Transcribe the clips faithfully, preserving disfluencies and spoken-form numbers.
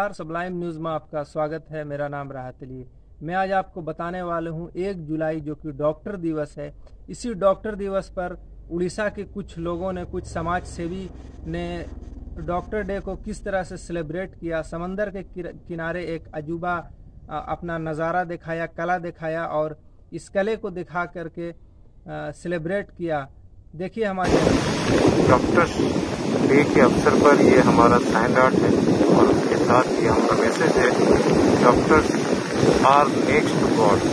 नमस्कार, Sublime news में आपका स्वागत है। मेरा नाम राहत अली। मैं आज आपको बताने वाला हूं एक जुलाई जो कि डॉक्टर दिवस है। इसी डॉक्टर दिवस पर उड़ीसा के कुछ लोगों ने, कुछ समाज सेवी ने डॉक्टर डे को किस तरह से सेलिब्रेट किया। समंदर के किनारे एक अजूबा अपना नज़ारा दिखाया, कला दिखाया और इस कले को दिखा करके सेलिब्रेट किया। देखिए हमारे डॉक्टर्स डे के अवसर पर ये हमारा साइन आर्ट है और उसके साथ ही हमारा मैसेज है, doctors are next to God.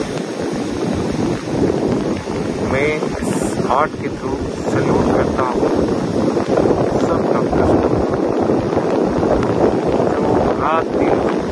मैं इस आर्ट के थ्रू सल्यूट करता हूँ सब डॉक्टर्स को जो रात दिन